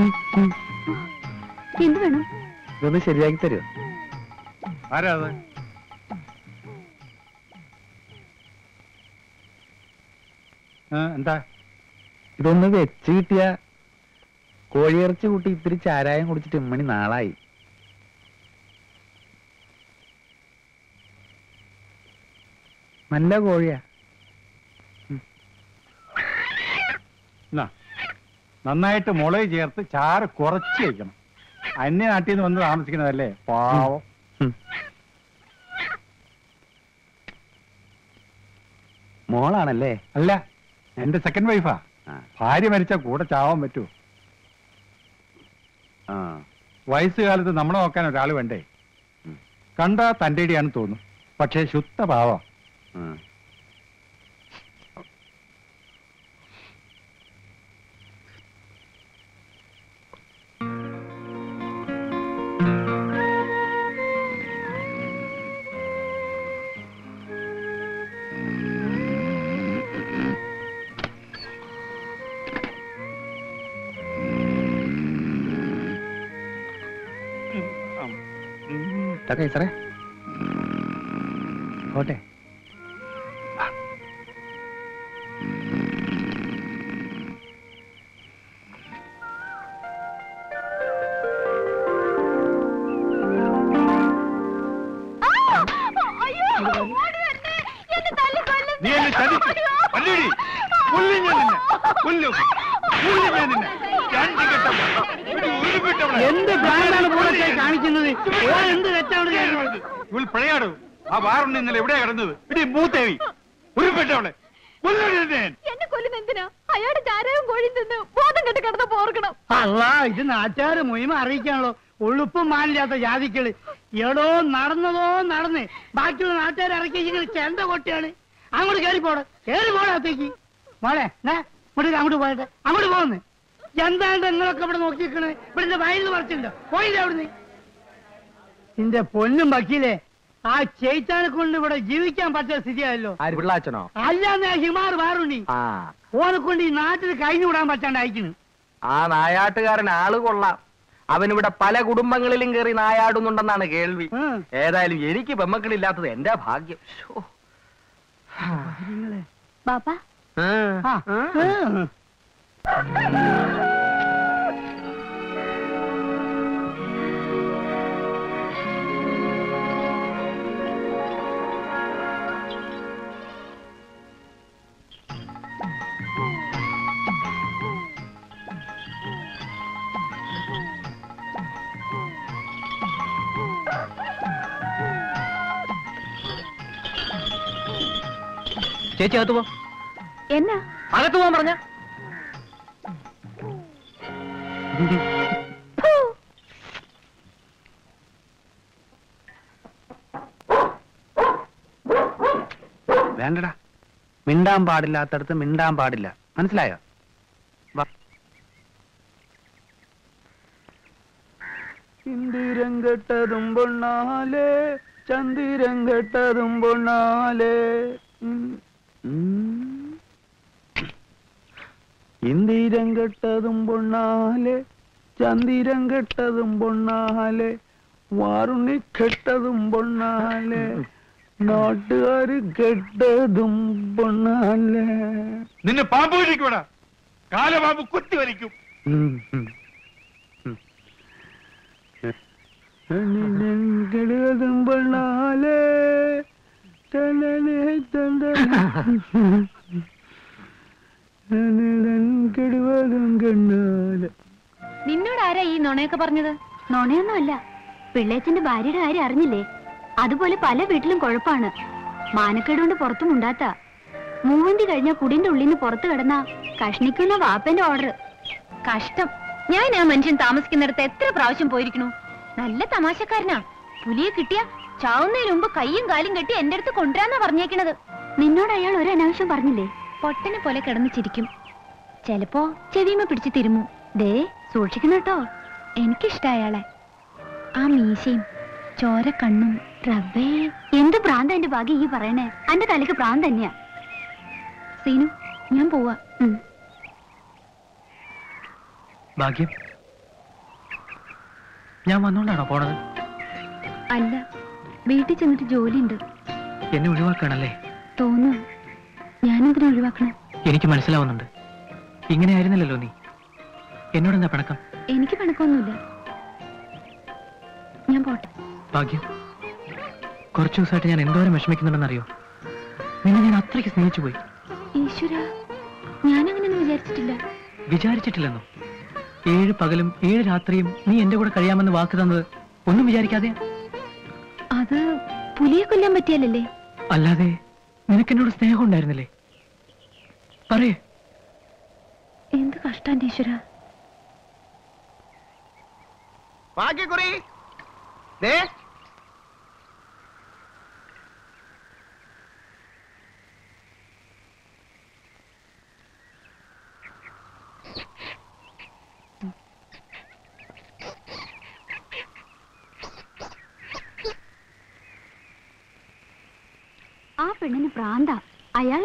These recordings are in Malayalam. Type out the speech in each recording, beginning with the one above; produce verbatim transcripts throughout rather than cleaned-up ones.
എന്ത് വേണം? ഇതൊന്ന് ശരിയാക്കി തരുമോ? ആരാ അത്? എന്താ? ഇതൊന്ന് വെച്ച് കിട്ടിയ കോഴിയിറച്ചി കൂട്ടി ഇത്തിരി ചാരായം കുടിച്ചിട്ട് ഇമ്മണി നാളായി. നല്ല കോഴിയാ. നന്നായിട്ട് മുളക് ചേർത്ത് ചാറ് കുറച്ച് വയ്ക്കണം. അന്യ നാട്ടിൽ നിന്ന് വന്ന് താമസിക്കുന്നതല്ലേ, പാവം. മോളാണല്ലേ? അല്ല, എന്റെ സെക്കൻഡ് വൈഫാ. ഭാര്യ മരിച്ച കൂടെ ചാവാൻ പറ്റുമോ? വയസ്സുകാലത്ത് നമ്മളെ നോക്കാൻ ഒരാൾ വേണ്ടേ? കണ്ടാ തന്റെ ഇടിയാണെന്ന് തോന്നും, പക്ഷേ ശുദ്ധ പാവം. സാറേ ഓട്ടെ. നീ എന്നെ ചതിച്ചു. എന്ത് പ്രാന്താണ് പൂളച്ചായി കാണിക്കുന്നത്? എന്ത് തെറ്റാണ് ഇവൾ പിഴയാടും. ആ വാറുണ്ട് ഇന്നലെ എവിടെയാ കിടന്നത്? ഇടി മൂത്തേവി ഉരുപ്പെട്ടവളെ എന്നെ കൊല്ലുന്ന എന്തിനാ? അയാളുടെ ചാരവും കോഴിയും തിന്ന് ബോധം കെട്ട് കിടന്ന പോർക്കണം. അല്ല, ഇത് നാട്ടുകാര് മുയിമ അറിയിക്കാണല്ലോ. ഉളുപ്പും മാനില്ലാത്ത ജാതിക്കള്. എടോ നടന്നതോ നടന്ന് ബാക്കിയുള്ള നാട്ടുകാരെ ഇറക്കിങ്ങനെ ചെണ്ട കൊട്ടിയാണ്. അങ്ങോട്ട് കയറി പോടെ, കയറി പോടത്തേക്ക് മോളെ. ഇങ്ങോട്ട് അങ്ങോട്ട് പോയട്ടെ, അങ്ങോട്ട് പോകുന്നു. എന്താണ് നിങ്ങളൊക്കെ ഇവിടെ നോക്കിയിരിക്കണേ? ഇവിടെ വയലിൽ പറിച്ചിട്ടുണ്ടോ? പോയില്ല അവിടുന്ന്. നിന്റെ പൊന്നും വക്കീലേ, ആ ചേച്ചാനെ കൊണ്ട് ഇവിടെ ജീവിക്കാൻ പറ്റിയ സ്ഥിതിയായല്ലോ. പിള്ളാച്ചനോ? അല്ലാന്ന് ഹിമാർ വാറുണ്ണി. ഓനെ കൊണ്ട് ഈ നാട്ടിൽ കഴിഞ്ഞു വിടാൻ പറ്റാണ്ട് അയക്കുന്നു. ആ നായാട്ടുകാരൻ ആള് കൊള്ളാം. അവനിവിടെ പല കുടുംബങ്ങളിലും കയറി നായാടുന്നുണ്ടെന്നാണ് കേൾവി. ഏതായാലും എനിക്ക് പെമ്മക്കളില്ലാത്തത് എന്റെ ഭാഗ്യം. ബാപ്പാ ചേച്ചി അകത്ത് പോ. എന്നാ അകത്ത് പോകാൻ പറഞ്ഞ? വേണ്ടടാ, മിണ്ടാൻ പാടില്ലാത്തടത്ത് മിണ്ടാൻ പാടില്ല, മനസ്സിലായോ? ഇന്ദിരം കെട്ടതും പൊണ്ണാലേ, ചന്ദിരം കെട്ടതും പൊണ്ണാലേ. ഇന്ദിരം കെട്ടതും പൊണ്ണാലെ, ചന്ദിരം കെട്ടതും പൊണ്ണാലെ, വാറുണ്ണി കെട്ടതും പൊണ്ണാലെ, നാട്ടുകാര് കെട്ടതും പൊണ്ണാലെ. നിന്നെ പാമ്പ് വലിക്കൂടാ, കാലപാമ്പ് കുത്തി വലിക്കും. കെടുകതും പൊണ്ണാലെ, നിന്നോട് ആരാ ഈ നുണയൊക്കെ പറഞ്ഞത്? നുണയൊന്നുമല്ല, പിള്ളേച്ചന്റെ ഭാര്യയുടെ കാര്യം അറിഞ്ഞില്ലേ? അതുപോലെ പല വീട്ടിലും കുഴപ്പാണ്. മാനക്കേടുകൊണ്ട് പുറത്തും ഉണ്ടാത്ത മൂവന്തി കഴിഞ്ഞ കുടിന്റെ ഉള്ളിൽ നിന്ന് പുറത്തു കിടന്ന കഷ്ണിക്കുന്ന വാപ്പന്റെ ഓർഡർ. കഷ്ടം. ഞാൻ ആ മനുഷ്യൻ താമസിക്കുന്നിടത്ത് എത്ര പ്രാവശ്യം പോയിരിക്കണു. നല്ല തമാശക്കാരനാ. പുലിയെ കിട്ടിയ ചാവുന്നതിന് മുമ്പ് കയ്യും കാലും കെട്ടി എന്റെ അടുത്ത് കൊണ്ടുവരാന്നാ പറഞ്ഞേക്കണത്. നിന്നോട് അയാൾ ഒരു അനാവശ്യം പറഞ്ഞില്ലേ? പൊട്ടനെ പോലെ കിടന്ന് ചിരിക്കും, ചിലപ്പോ ചെവിമ പിടിച്ച് തിരുമു. ദേ സൂക്ഷിക്കണം കേട്ടോ. എനിക്കിഷ്ടം അയാളെ. ആ മീശയും ചോര കണ്ണും. റബ്ബേ, എന്ത് പ്രാന്ത എന്റെ ഭാഗ്യം ഈ പറയണേ. എന്റെ തലയ്ക്ക് പ്രാന്ത് തന്നെയാ. സീനു, ഞാൻ പോവാ. ഭാഗ്യം, ഞാൻ വന്നോണ്ടാണോ പോണത്? അല്ല, വീട്ടിൽ ചെന്നിട്ട് ജോലിയുണ്ട്. എന്നെ ഒഴിവാക്കണല്ലേ? തോന്നുന്നു. ഞാനെന്തിനാ ഒഴിവാക്കണം? എനിക്ക് മനസ്സിലാവുന്നുണ്ട്. ഇങ്ങനെ ആയിരുന്നില്ലല്ലോ നീ. എന്നോടെന്താ പിണക്കം? എനിക്ക് പിണക്കൊന്നുമില്ല. ഞാൻ പോട്ടെ. ഭാഗ്യം, കുറച്ചു ദിവസമായിട്ട് ഞാൻ എന്തോരം വിഷമിക്കുന്നുണ്ടെന്നറിയോ? നിന്നെ ഞാൻ അത്രയ്ക്ക് സ്നേഹിച്ചു പോയി. ഈശ്വര, ഞാനങ്ങനെയൊന്നും വിചാരിച്ചിട്ടില്ല. വിചാരിച്ചിട്ടില്ലെന്നോ? ഏഴ് പകലും ഏഴ് രാത്രിയും നീ എന്റെ കൂടെ കഴിയാമെന്ന് വാക്ക് തന്നത് ഒന്നും വിചാരിക്കാതെ? അത് പുലിയെ കൊല്ലാൻ പറ്റിയല്ലേ? അല്ലാതെ നിനക്കെന്നോട് സ്നേഹം ഉണ്ടായിരുന്നില്ലേ? പറയേ. എന്ത് കഷ്ടാന്റെ ഈശ്വര. ഭാഗ്യക്കുറി, ആ പെണ്ണിന് പ്രാന്താ. അയാൾ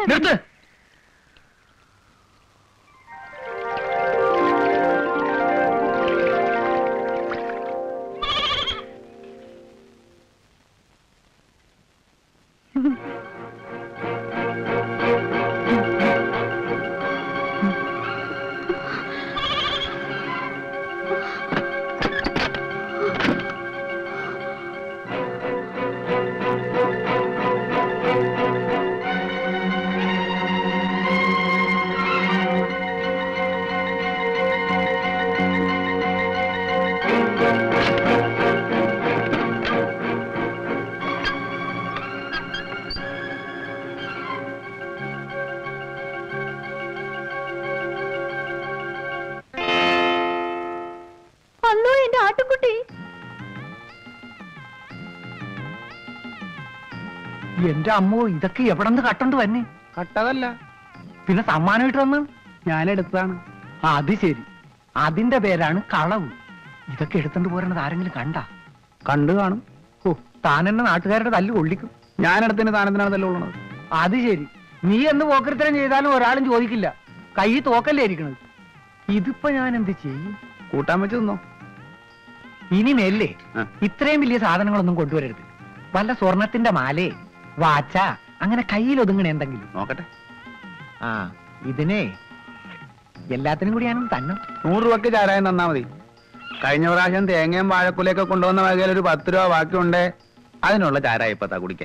ആട്ടുകുട്ടി. എന്റെ അമ്മോ, ഇതൊക്കെ എവിടെ നിന്ന് കട്ടണ്ട് തന്നെ? കട്ടതല്ല, പിന്നെ സമ്മാനമായിട്ട് വന്ന് ഞാനെടുത്താണ്. അത് ശരി, അതിന്റെ പേരാണ് കളവ്. ഇതൊക്കെ എടുത്തോണ്ട് പോരണത് ആരെങ്കിലും കണ്ടാ? കണ്ടു കാണും. ഓ, താൻ എന്നെ നാട്ടുകാരുടെ തല്ല് കൊള്ളിക്കും. ഞാനെടുത്തിന് താനെന്തിനാണ് തല്ലുകൊള്ളണത്? അത് ശരി, നീ എന്ന് പോക്കരുത്തരം ചെയ്താലും ഒരാളും ചോദിക്കില്ല. കൈ തോക്കല്ലേ ഇരിക്കണത്. ഇതിപ്പോ ഞാൻ എന്ത് ചെയ്യും? കൂട്ടാൻ വെച്ച് തിന്നോ. ഇനി മേലേ ഇത്രയും വലിയ സാധനങ്ങളൊന്നും കൊണ്ടുവരരുത്. വല്ല സ്വർണത്തിന്റെ മാലേ വാച്ച അങ്ങനെ കയ്യിൽ ഒതുങ്ങണ എന്തെങ്കിലും നോക്കട്ടെ. ആ, ഇതിനെ എല്ലാത്തിനും കൂടി ഞാനും തന്നെ. നൂറ് രൂപക്ക് ചാരായം തന്നാ മതി. കഴിഞ്ഞ പ്രാവശ്യം തേങ്ങയും വാഴക്കുലയൊക്കെ കൊണ്ടുവന്ന വകയിൽ ഒരു പത്ത് രൂപ ബാക്കിയുണ്ടേ. അതിനുള്ള ചാരായ ഇപ്പത്താ കുടിക്കേ.